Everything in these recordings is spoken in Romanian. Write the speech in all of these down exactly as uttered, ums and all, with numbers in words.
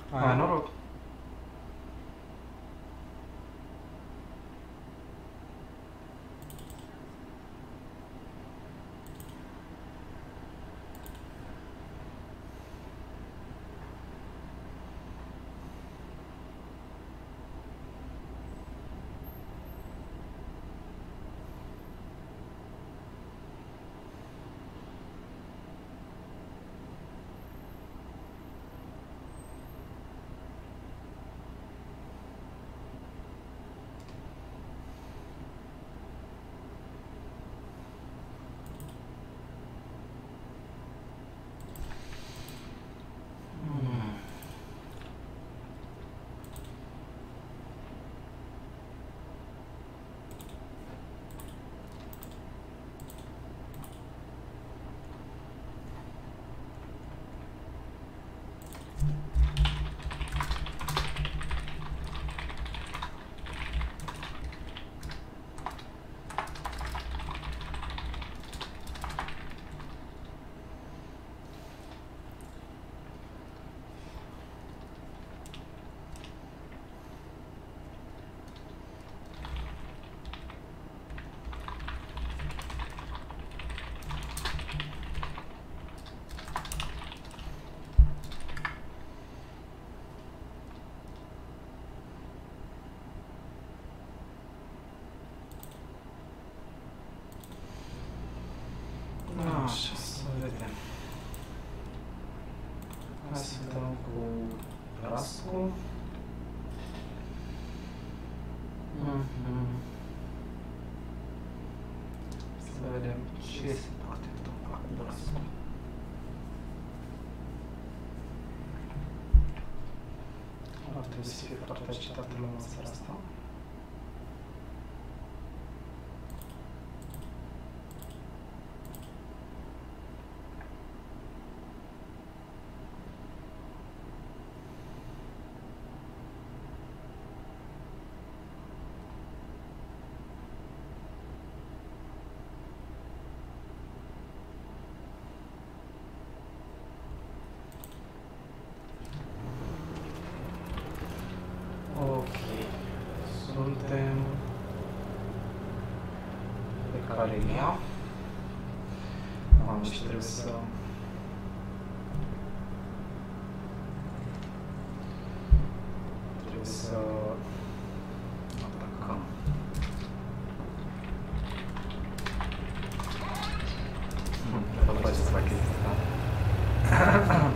Hai, noroc. Așa, să vedem. Hai să dăm cu rascul. Mm-hmm. Să vedem ce se poate întâmpla cu rascul. Ar trebui să fie foarte agitată lumea în seara asta. Suntem pe Calelia. Mamă, și trebuie să... Trebuie să... atacăm. Nu vă place să fac chestia asta.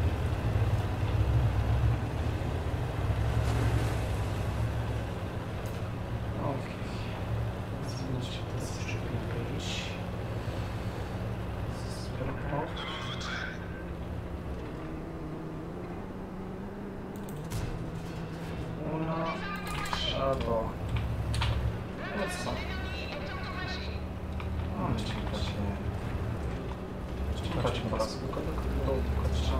Adoro. Nossa. Ah, mas tinha que fazer. Tinha que fazer um braço do cada canto do caixão.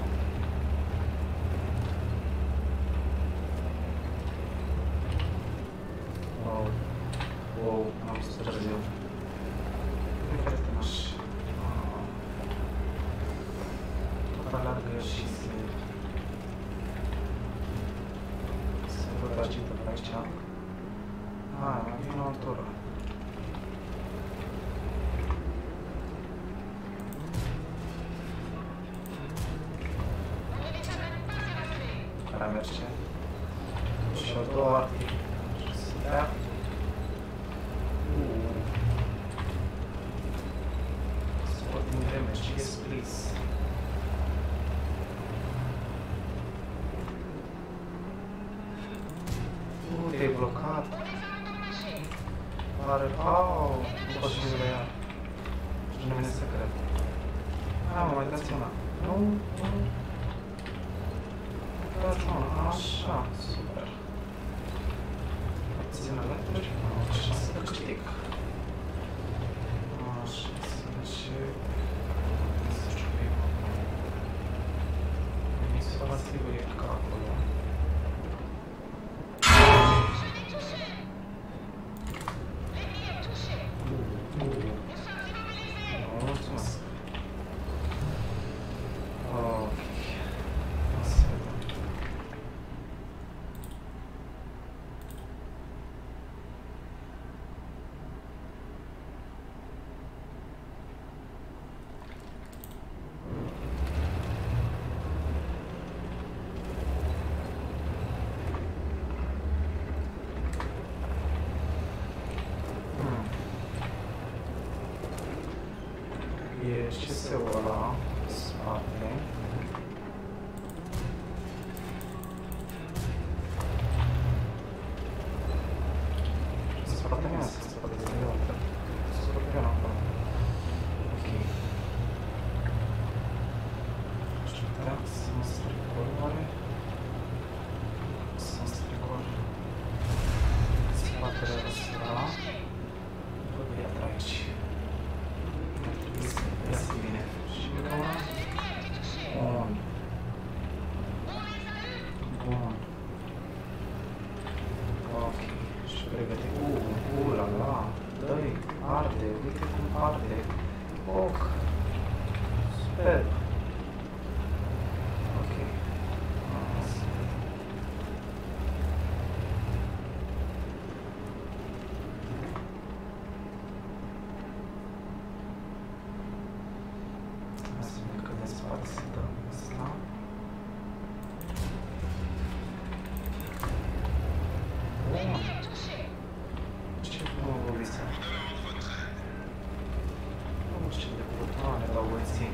Uau. Uau, não se trazeu. Não vai ter mais. Estou a falar de X. Se eu vou agita para achar. Ah, mai vine o altură. Care merge. Și o doua ar fi să dea. Sporting damage, yes please. Uh, te-ai blocat. Pare... Au, nu pot să fiu la ea. Și nu vine să cred. Hai mă, mai dați una. Nu, nu. Dați una, așa, super. Ține alături. Așa, să câștig. Așa, să încep. Să știu pe ea. Mixul ăla sigur e ca acolo. ce se-ul ăla pe spate. Spate mea, să spate de greu. Scorpion acolo. Ok. Aș putea să mă strecor, oare? Să mă strecor spatele ăsta. Văd iată aici. Ar trebui să iasă bine. Și acum... Bun. Bun. Ok. Și pregătit. Uuu, uu, la la. Dă-i, arde. Uite cum arde. Foc. Super. Ok. Asta. Hai să vedem cât de spate se dă asta. Bun. Ce frumuță. Nu știu de butoane dau băieții.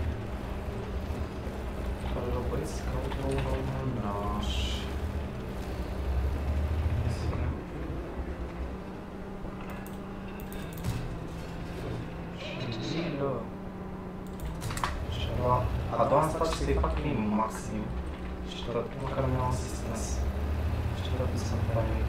Care băieți caută un românaș. Gilă. Și a doua asta ce să-i fac minim maxim. Și tot măcar mi-au asistens. Și tot nu sunt panic.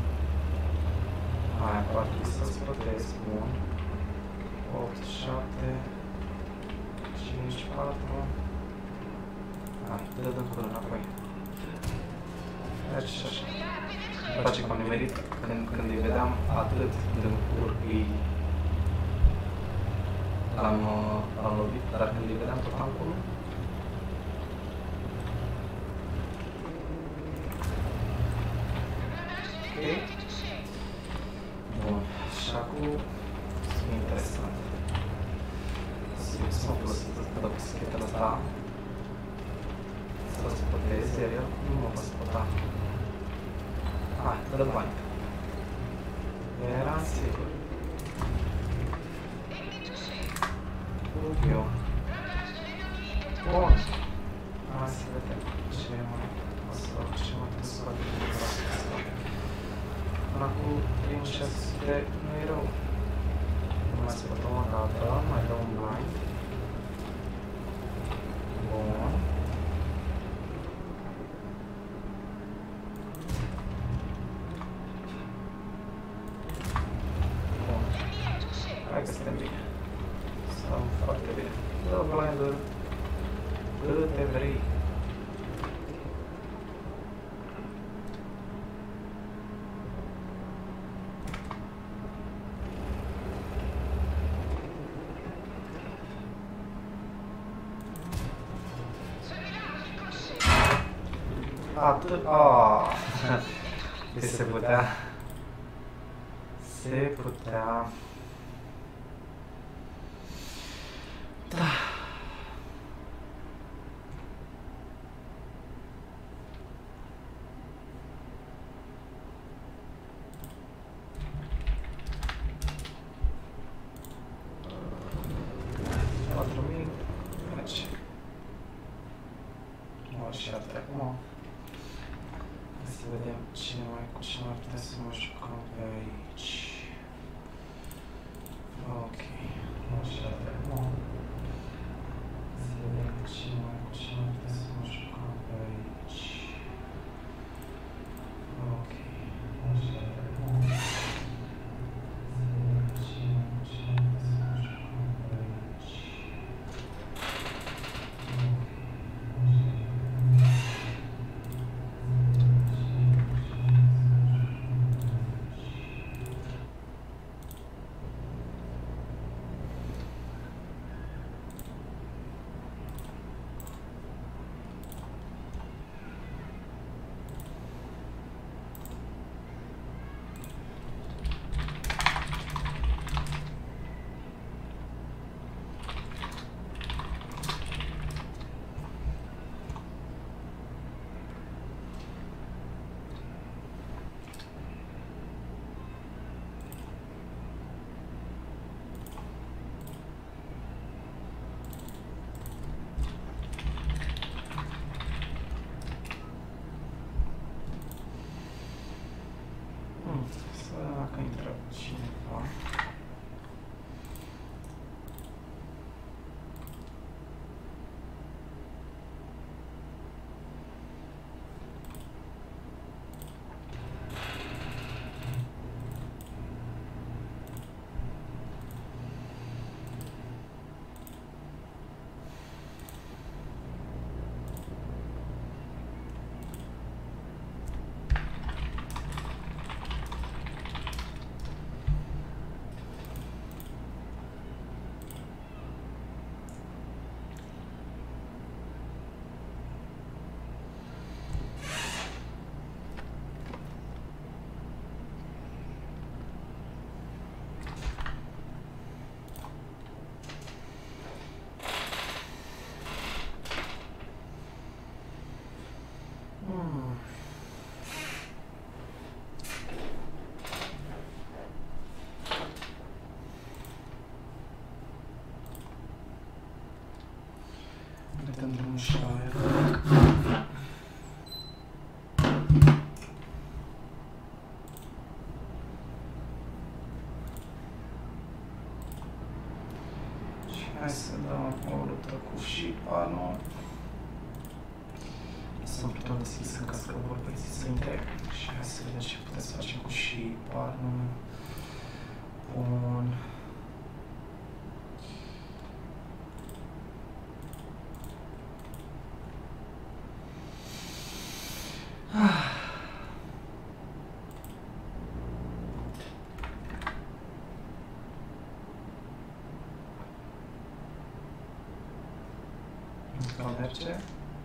Aia, ar trebui să-ți protezi, bun. opt, șapte, cinci, patru. Hai, dă-dă până înapoi. Deci și așa. Îmi place că am nimerit când, când îi vedeam atât de încurc, l-am lovit, dar când îi vedeam tot acolo. Ok. Bun, și acum e interesant. Să mă folosit să dau bisikletele asta. Să se poteze, iar eu nu mă pot spota. Hai, dă bani. Eram sigur. Eu. Bun. Hai să vedem ce mai o să fac, ce mai trebuie să fac de asta. Până acum, prin șase sute nu e rău. Nu mai spătăm o dată, mai dau un blind. Bun. Bun. Hai că suntem bine. Stăm foarte bine. Dă blind-uri câte vrei. Atât... Aaaa... Deci se putea... Se putea... Da... patru mii... Aici... O, și atât acum... Să vedem ce mai, cu ce mai putem să mă jucăm pe aici. Ok, așa de acum. Să vedem ce mai, cu ce mai putem să mă jucăm pe aici. Ok, așa de acum. Să vedem ce mai, cu ce mai putem să mă jucăm pe aici. dacă intră cineva. Dăm drumul și la aia. Și hai să dăm o luptă cu șipanul. Sunt pluton deschis în caz că vor băieții să intre. Și hai să vedem ce putem să facem cu șipanul. Bun. Nu merge.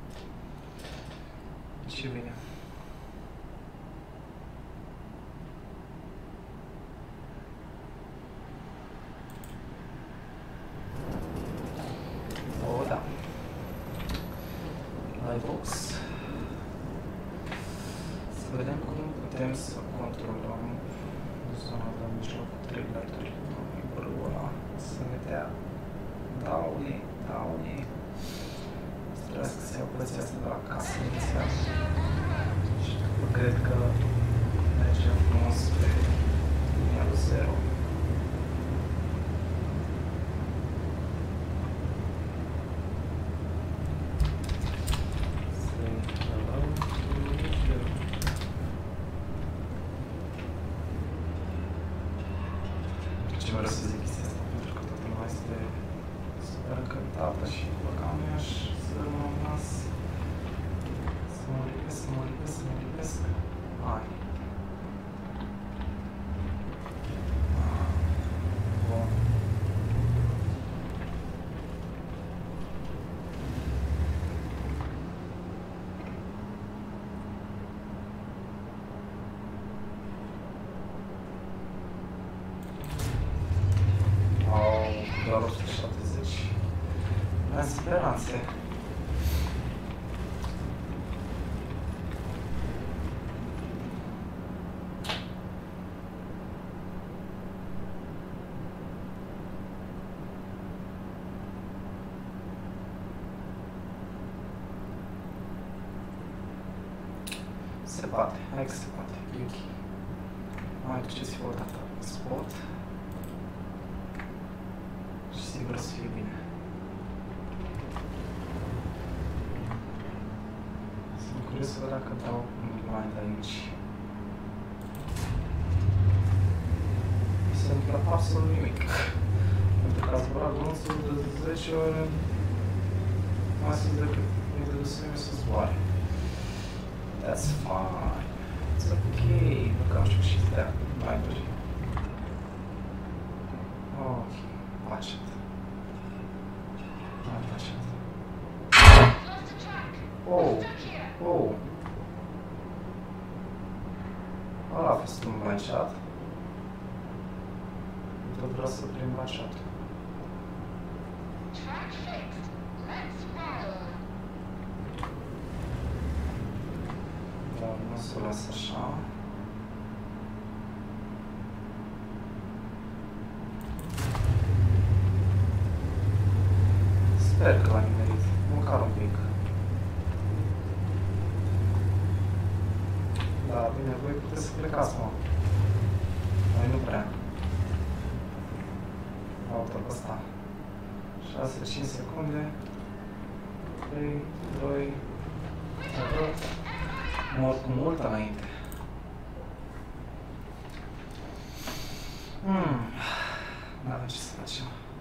Ce vine? O, da. Live box. Să vedem cum putem să controlăm zona de mijloc cu trigger-uri. Brul ăla să ne dea daune, daune. Trebuie să se iau plăția asta de la casă inițial. Și cred că merge frumos pe linia lui zero. Ce vreau să zic chestia asta, pentru că toată lumea este super încântată și băga mea și să mă las, să mă lipesc, să mă lipesc, să mă lipesc. Hai. Bun. Doar o sută șaptezeci. Am speranțe. Se poate, hai că se poate. E ok. Mai duceți-vă o dată în spot. Și sigur o să fie bine. Sunt curios să văd dacă dau un blind aici. Se întâmplă absolut nimic. Pentru că a zburat glonțul de zece ori mai sus decât mi-e de destul să zboare. That's fine. It's ok. Nu că am știut și să dea blinduri. Ok. Watch it. Watch it. Oh, oh. Ăla a fost un blind shot. Tot vreau să prind blind shot-ul. Dar nu să o las așa. Sper că l-am nimerit, măcar un pic. Da, bine, voi puteți să plecați, mă. Mai nu prea. Auto ăsta. șase cinci secunde. trei, doi, unu. Mor cu mult înainte. Hmm. N-avem ce să facem.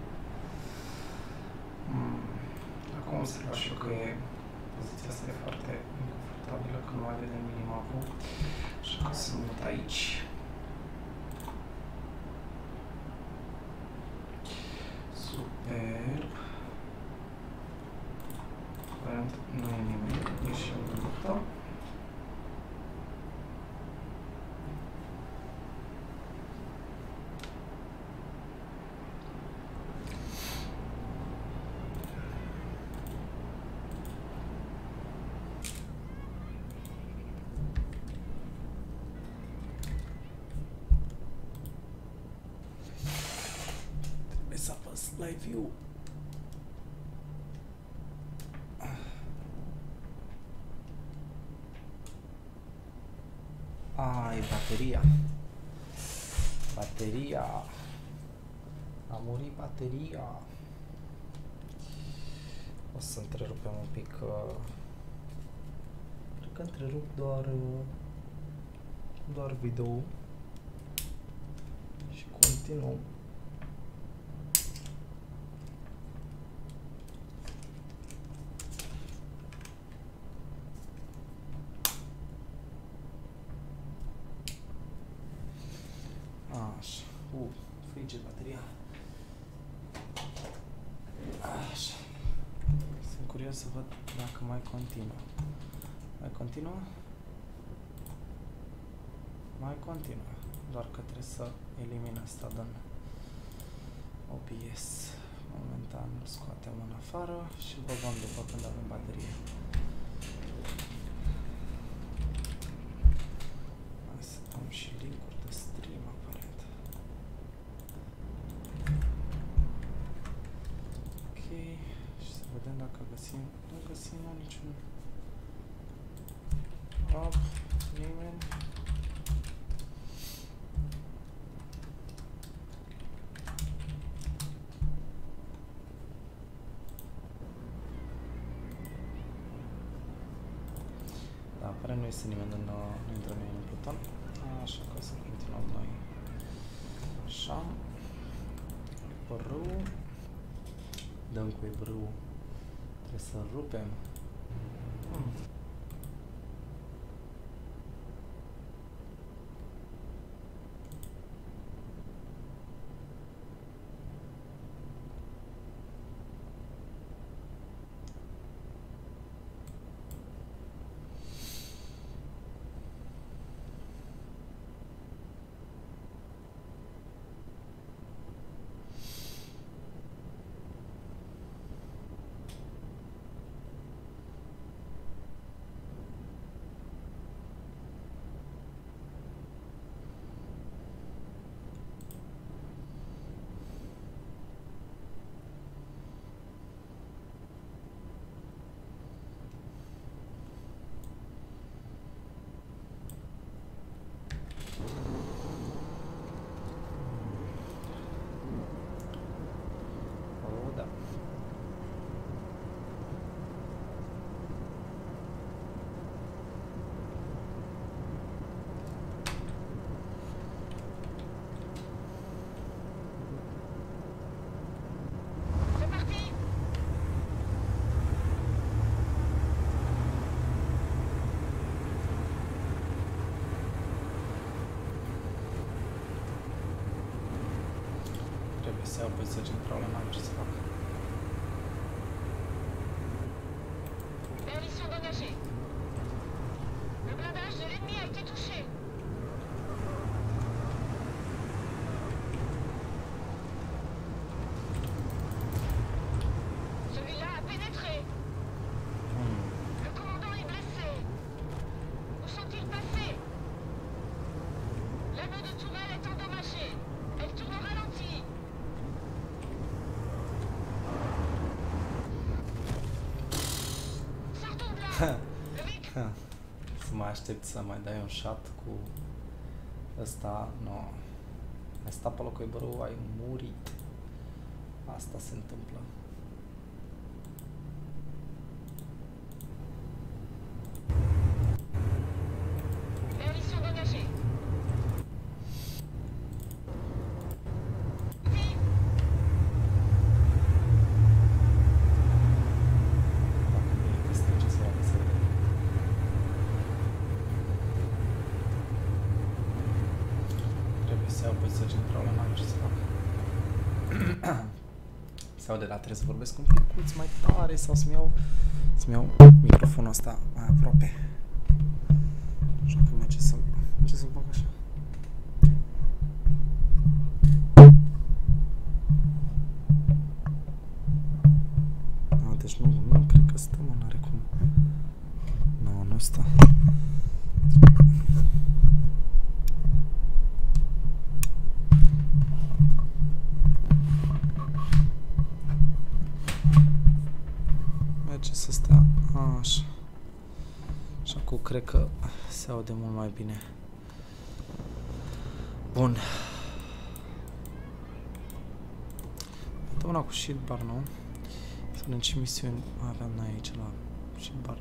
Hmm. Acum se lua și eu că e poziția asta e foarte inconfortabilă, că nu mai vedem minimapul. Așa că să mut aici. Superb. Aparent nu e nimeni, ieșim în luptă. Trebuie să apăs live view. Ai, bateria. Bateria. A murit bateria. O să întrerupem un pic. Uh, cred că întrerup doar uh, doar video și continuăm. Așa. Uh, frige bateria. Așa. Sunt curios să văd dacă mai continuă. Mai continuă? Mai continuă. Doar că trebuie să elimin asta din O B S. Momentan îl scoatem în afară și îl băgăm după când avem baterie. Hai să dăm și link-uri de stream aparent. Ok. Și să vedem dacă găsim. Nu găsim niciun. Rob, nimeni. Da, aparent nu este nimeni în, nu intră nimeni în pluton. Așa că o să continuăm noi. Așa. Brâu. Dăm cu brâu. Trebuie să rupem. Hmm. Să iau poziție centrală, n-am ce să fac. Permission d'engager. Le blindage de l'ennemi a été touché. Celui-là a pénétré. Hmm. Le commandant est blessé. Où sont-ils passés? L'anneau de tourelle est endommagé. Elle tourne au ralenti. Să mai aștept să mai dai un shot cu ăsta, nu. Ai stat pe locul bărău, ai murit. Asta se întâmplă. Sau de la trebuie să vorbesc un picuț mai tare sau să-mi iau să-mi iau microfonul ăsta mai aproape. Așa că merge să merge să-l bag așa. A, deci nu, nu cred că stă, mă, n-are cum. Nu, nu stă. Merge să stea așa. Și acum cred că se aude mult mai bine. Bun. Dă una cu shield bar, nu? Să vedem ce misiuni aveam noi aici la shield bar.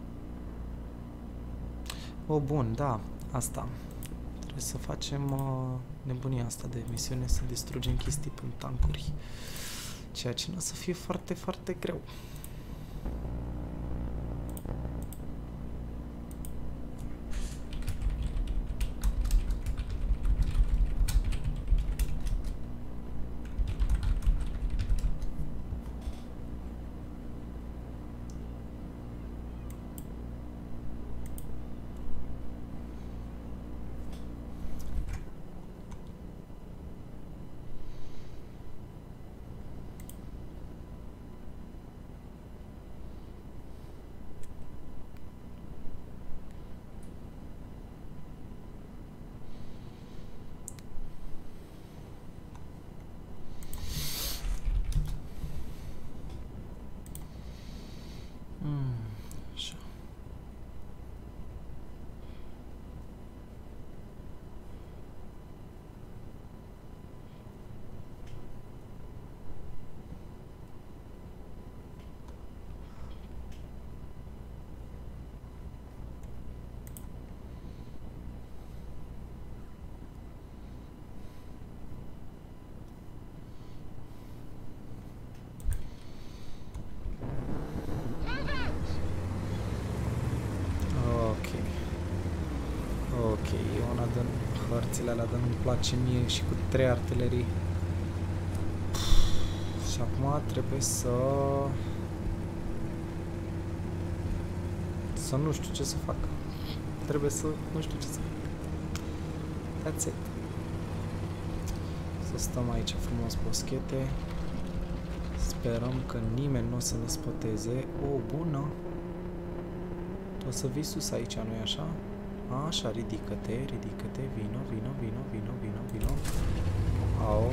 O, bun, da, asta. Trebuie să facem uh, nebunia asta de misiune, să distrugem chestii în tancuri. Ceea ce nu o să fie foarte, foarte greu. Hărțile alea, dar nu-mi place mie și cu trei artilerii. Și acum trebuie să... Să nu știu ce să fac. Trebuie să... nu știu ce să fac. That's it. Să stăm aici frumos pe schete. Sperăm că nimeni nu o să ne spoteze. O, bună! O să vii sus aici, nu-i așa? Așa, ridică-te, ridică-te, vino, vino, vino, vino, vino, vino. Au.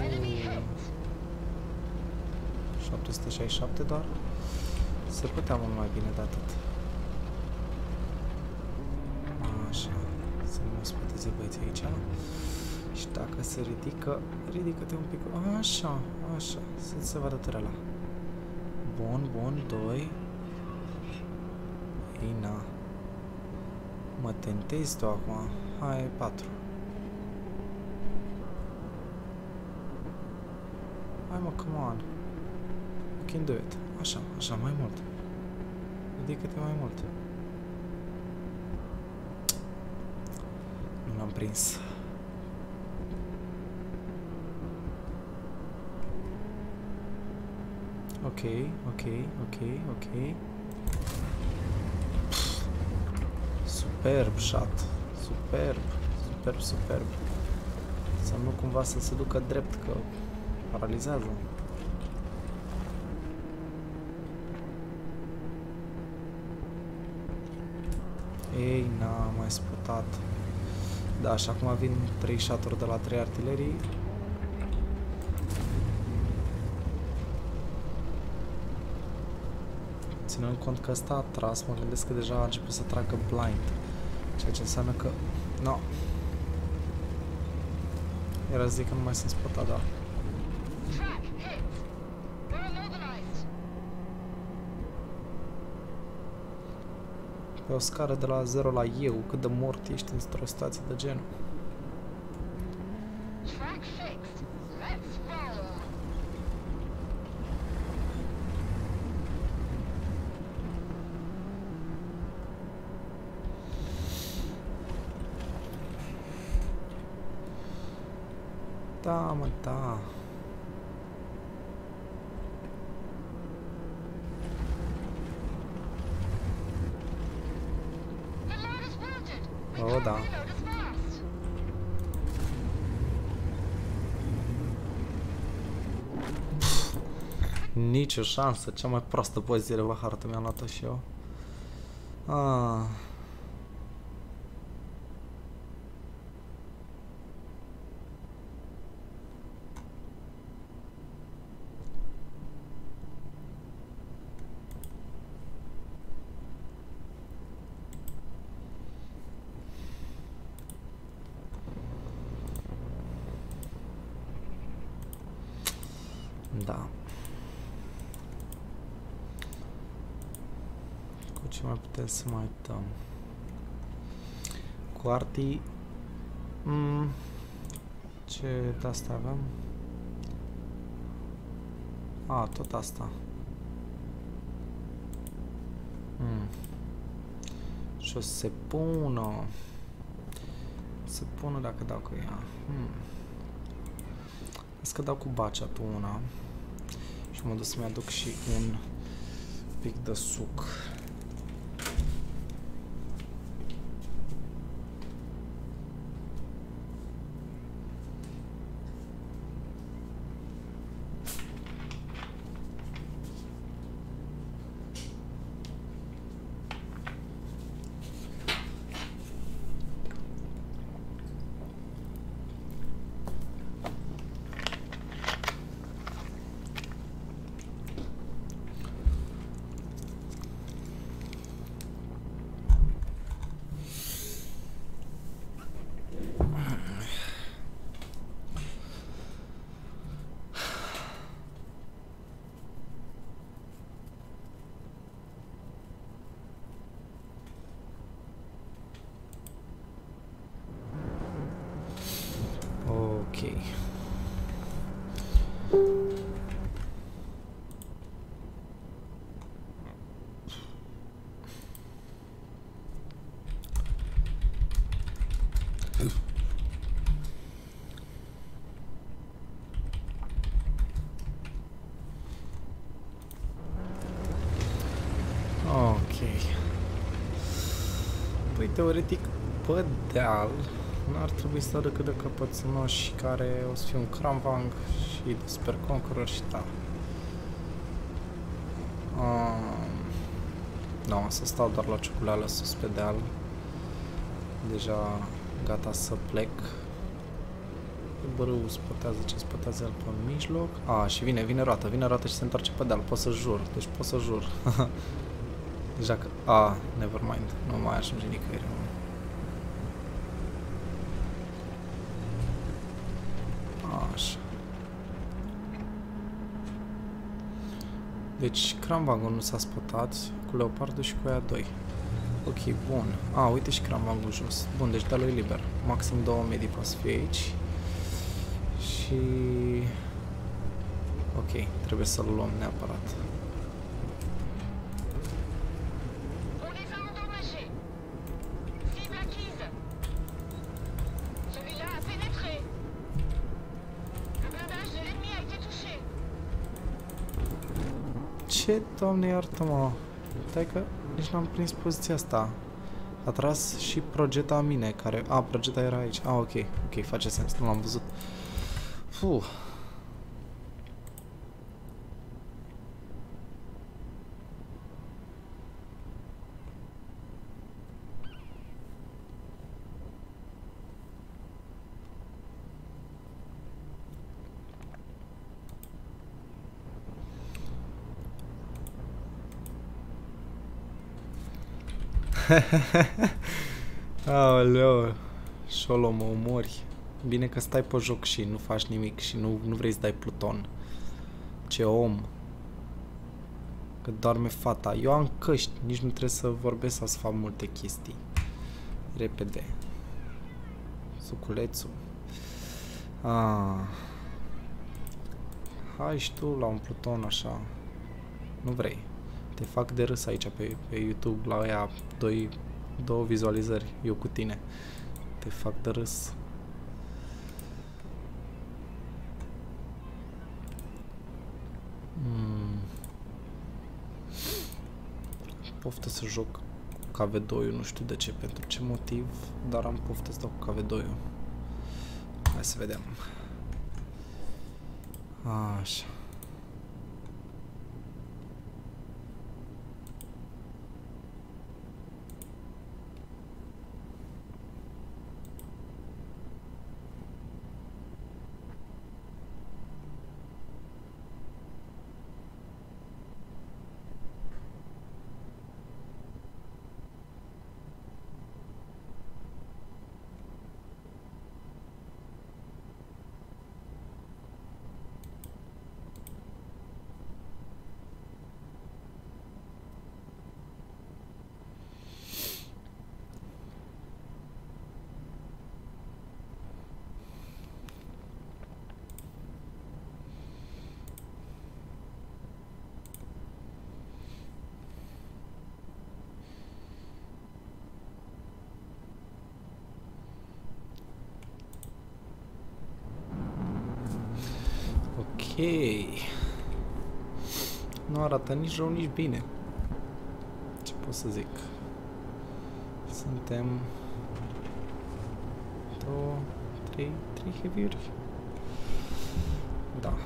șapte sute șaizeci și șapte doar. Se putea mult mai bine de atât. Așa. Să nu spăteze băieții aici. Și dacă se ridică, ridică-te un pic. Așa, așa. Să se vadă tărăla. Bun, bun, doi. Ina. Mă tentezi tu acum. Hai, patru. Hai, mă, come on. You can do it. Așa, așa, mai mult. Ridică-te mai mult. Nu l-am prins. Ok, ok, ok, ok. Superb shot. Superb. Superb, superb. Să nu cumva să se ducă drept, că paralizează. Ei, n-am mai sputat. Da, și acum vin trei shot-uri de la trei artilerii. Ținând cont că ăsta a tras, mă gândesc că deja a început să tragă blind. Ceea ce înseamnă că... No. Era să zic că nu mai sunt spotat, da. Pe o scară de la zero la eu, cât de mort ești într-o situație de genul. Da, mă, da. Oh, da. Pff, nicio șansă, cea mai proastă poziție de pe hartă mi-am luat-o și eu. Ah. Da. Cu ce mai putem să mai uităm? Cu artii... Mm. Ce de asta avem? A, tot asta. Mm. Și o să se pună. Se pună dacă dau cu ea. Mm. Să că dau cu baciatul una. Și mă duc să-mi aduc și un pic de suc. Ok. Ok. Păi teoretic pe deal n-ar trebui să râcă de căpățânoși care o să fie un Cramvang și de Super Conqueror și da. Um, nu, o să stau doar la cioculeală sus pe deal. Deja gata să plec. Bărâul spotează ce spotează el pe mijloc. A, și vine, vine roata, vine roata și se întoarce pe deal. Pot să jur, deci pot să jur. Deja că... A, nevermind, nu mai ajunge nicăieri. Așa. Deci, Cramvangul nu s-a spotat cu Leopardul și cu aia doi. Ok, bun. A, uite și Cramvangul jos. Bun, deci dealul e liber. Maxim două medii poate să fie aici. Și... ok, trebuie să-l luăm neapărat. Ce, Doamne, iartă-mă? Stai că nici n-am prins poziția asta. A tras și progeta mine, care... A, progeta era aici. A, ok, ok, face sens, nu l-am văzut. Fuh. Aoleu, Șolo, mă omori. Bine că stai pe joc și nu faci nimic și nu, nu vrei să dai pluton. Ce om. Că doarme fata. Eu am căști, nici nu trebuie să vorbesc sau să fac multe chestii. Repede. Suculețul. Ah. Hai și tu la un pluton așa. Nu vrei. Te fac de râs aici pe, pe YouTube la aia doi, două vizualizări. Eu cu tine. Te fac de râs. Hmm. Poftă să joc cu K V doi-ul, nu știu de ce, pentru ce motiv, dar am poftă să dau cu K V doi-ul. Hai să vedem. Așa. Ok. Nu arată nici rău, nici bine. Ce pot să zic? Suntem... Două, trei, trei heavy-uri. Da.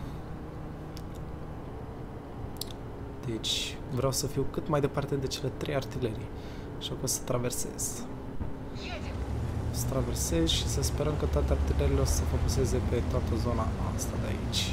Deci, vreau să fiu cât mai departe de cele trei artilerii. Așa că o să traversez. O să traversez și să sperăm că toate artileriile o să se focuseze pe toată zona asta de aici.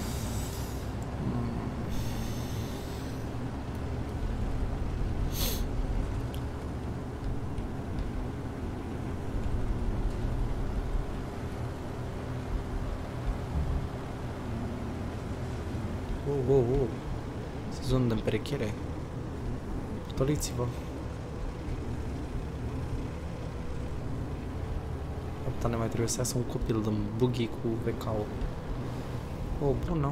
Oh, oh, oh. Sezon de împerechiere. Potoliți-vă. Atâta ne mai trebuie să iasă un copil din buggy cu V K-ul. Oh, bună.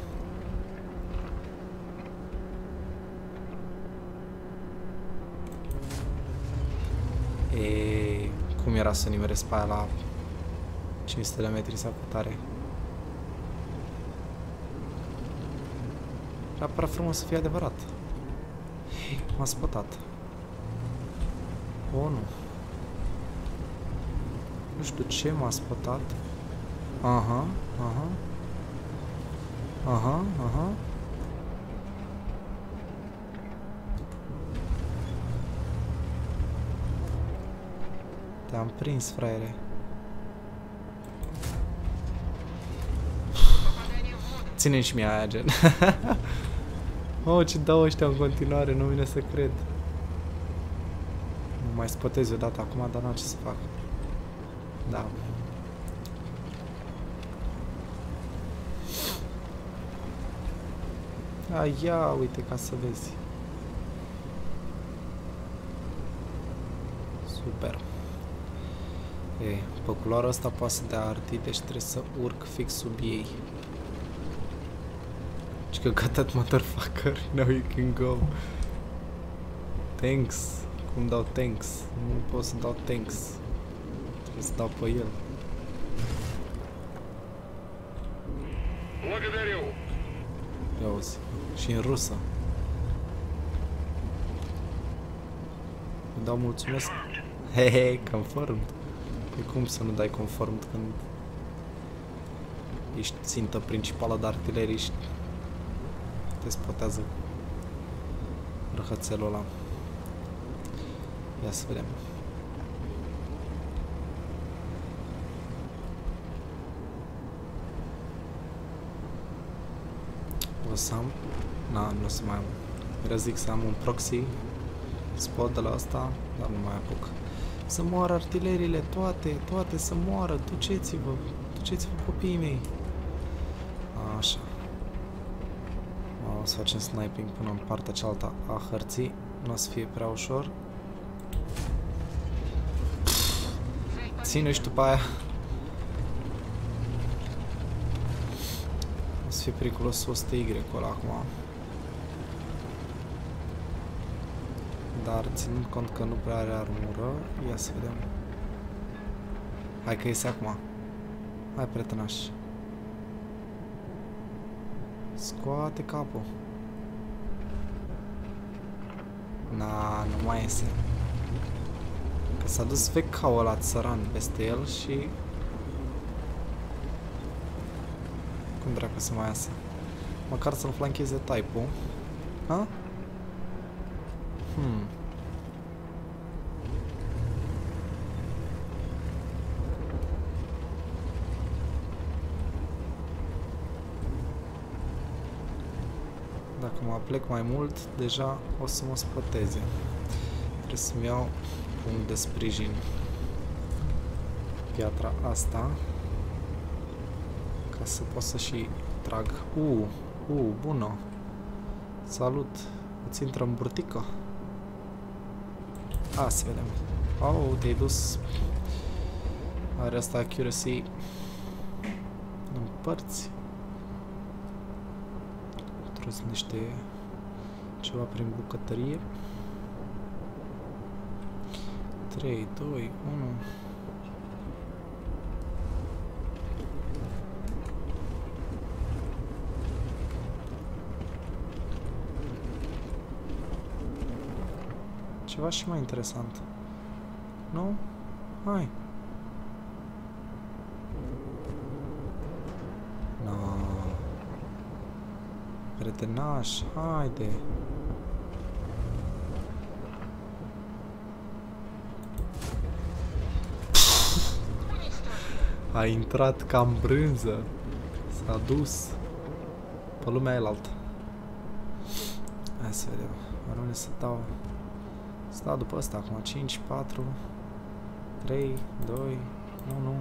E, cum era să nimeresc pe aia la cinci sute de metri sau cu tare? Era prea frumos să fie adevărat. M-a spătat. Oh, nu. Nu știu ce m-a spătat. Aha, aha. Aha, aha. Te-am prins, fraiere. Ține și mie aia, gen. Oh, ce dau ăștia în continuare, nu vine să cred. Nu mai spătez eu data acum, dar n-am ce să fac. Da. A, ia, uite, ca să vezi. Super. E, pe culoarea asta poate să dea arti, deci trebuie să urc fix sub ei. Că gata, motherfucker, now you can go. Thanks. Cum dau thanks? Nu pot să dau thanks. Trebuie să dau pe el. Ia auzi. Și în rusă. Îmi dau mulțumesc. Hehe, confirmed. Păi cum să nu dai confirmed când ești țintă principală de artilerii și te spotează răhățelul ăla. Ia să vedem. O să am... Na, nu o să mai am. Vreau zic să am un proxy spot de la asta, dar nu mai apuc. Să moară artileriile, toate, toate să moară. Duceți-vă, duceți-vă copiii mei. Așa. O să facem sniping până în partea cealaltă a hărții. Nu o să fie prea ușor. Ține și după aia. O să fie periculos o sută Y-ul ăla acum. Dar ținând cont că nu prea are armură, ia să vedem. Hai că iese acum. Hai, prietenaș. Scoate capul. Na, nu mai iese. Că s-a dus vecaul ăla țăran peste el și... Cum dracu să mai iasă? Măcar să-l flancheze type-ul. Ha? Hmm. Dacă mă aplec mai mult, deja o să mă spăteze. Trebuie să-mi iau punct de sprijin. Piatra asta. Ca să pot să și trag. Uh, uh, bună. Salut. Îți intră în burtică? A, să vedem. Oh, te-ai dus. Are asta accuracy în părți. Trebuie să niște ceva prin bucătărie. trei, doi, unu. Ceva și mai interesant. Nu? Hai. No. Prietenaș, haide. A intrat ca în brânză. S-a dus pe lumea elaltă. Hai să vedem. Rămâne să dau. Să dau după ăsta acum. cinci, patru, trei, doi, unu.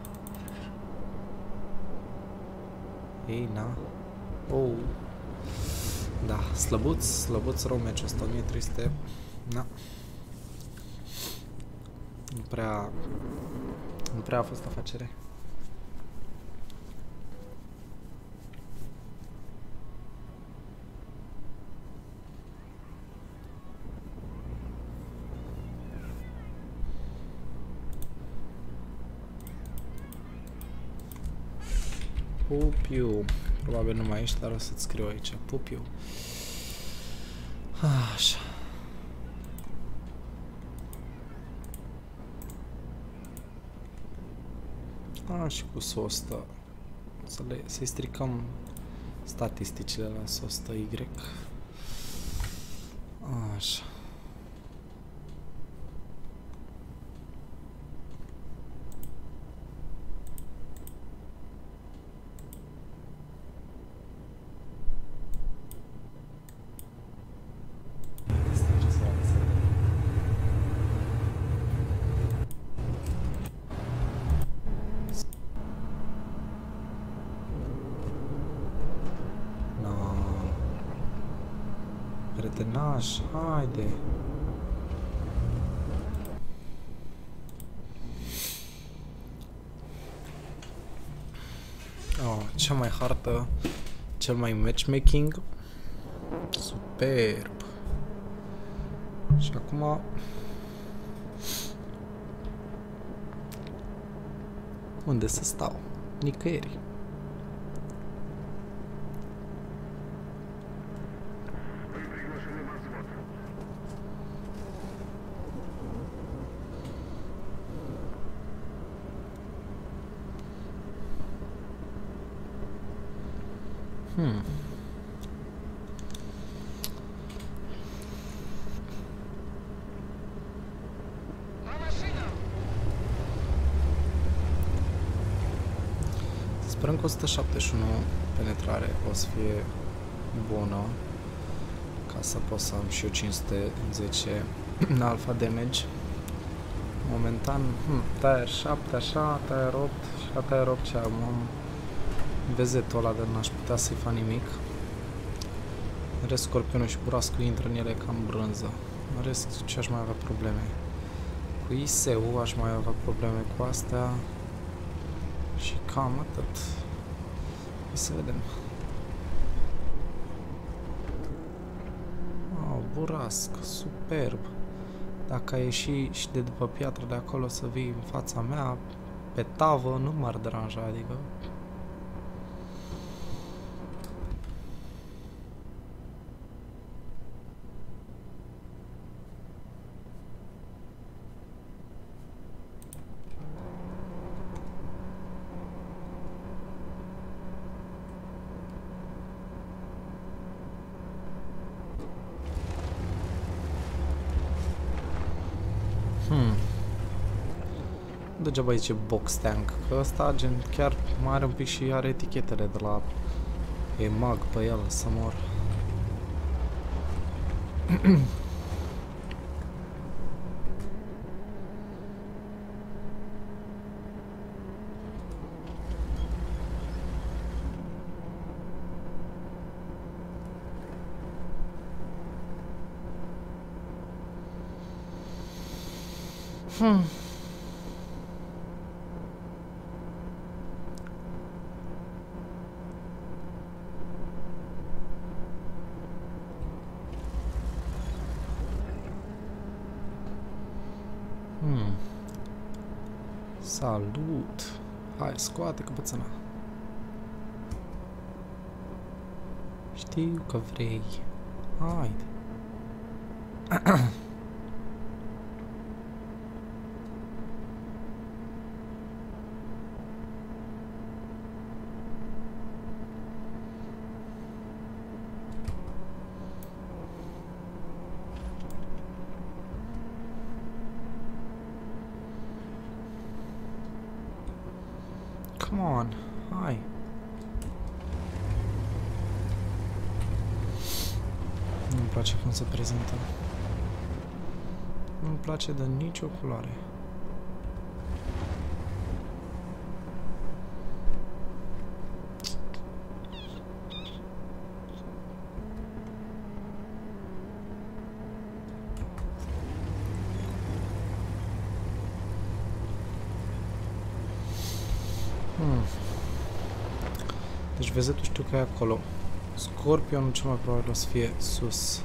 Ei, na. Oh. Da, slăbuț, slăbuț rău meciul ăsta, o mie trei sute. Na. Nu prea... Nu prea a fost afacere. Pupiu. Probabil nu mai ești, dar o să-ți scriu aici. Pupiu. Așa. A, și cu sos ăsta. Să le, să-i stricăm statisticile la sos ăsta Y. Așa. Prietenaș, haide. Oh, cea mai hartă, cel mai matchmaking. Superb. Și acum unde să stau? Nicăieri. Hmm. Sperăm că o sută șaptezeci și unu penetrare o să fie bună, ca să pot să am și eu cinci sute zece în alpha damage. Momentan, hm, tier șapte așa, tier opt și la tier opt ce am, am vezetul ăla de n-aș putea să-i fac nimic. În rest, scorpionul și burascul intră în ele ca în brânză. În rest, ce aș mai avea probleme? Cu I S U aș mai avea probleme cu astea. Și cam atât. Hai să vedem. Oh, burasc, superb. Dacă ai ieși și de după piatră de acolo să vii în fața mea, pe tavă, nu m-ar deranja, adică... Hmm. Degeaba zice box tank, că ăsta gen chiar mai are un pic și are etichetele de la E M A G pe el, să mor. Hmm. Hmm. Salut! Hai, scoate căpățâna. Știu că vrei. Haide. Come on, hai. Nu-mi place cum se prezintă. Nu-mi place de nicio culoare. Hmm. Deci vezetul știu că e acolo. Scorpionul cel mai probabil o să fie sus.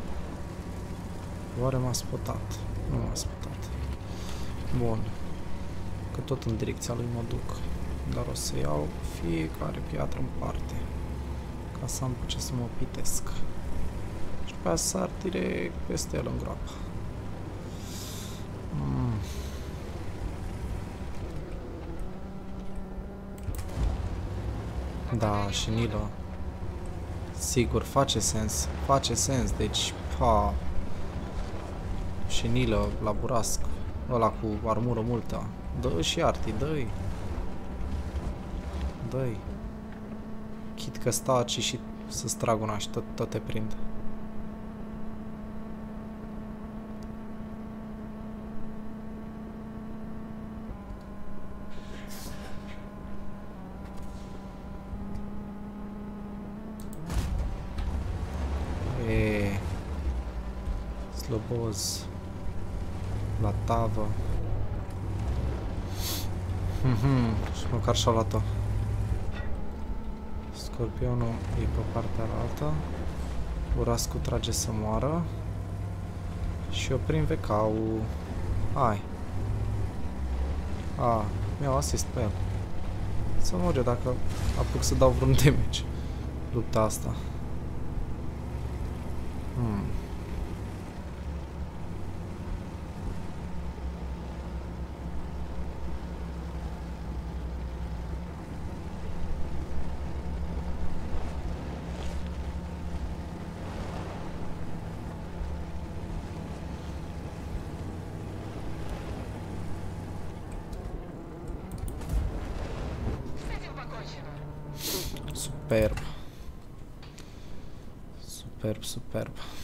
Oare m-a spotat? Nu m-a spotat. Bun. Că tot în direcția lui mă duc. Dar o să iau fiecare piatră în parte. Ca să am pe ce să mă pitesc. Și pe aia sar direct peste el în groapă. Mm. Da, și Nilo. Sigur, face sens. Face sens, deci, pa. Și Nilo la burasc. Ăla cu armură multă. Dă și arti, dă-i. Dă-i. Chit că sta aici și să-ți trag una și tot, tot te prind. E sloboz la tavă. Mhm, și măcar și-a luat-o. Scorpionul e pe partea altă. Burascul trage să moară. Și oprim vecau. Hai. A, mi-au asist pe el. Să mor eu dacă apuc să dau vreun damage. Lupta asta. Hmm. Superb. Superb, superb.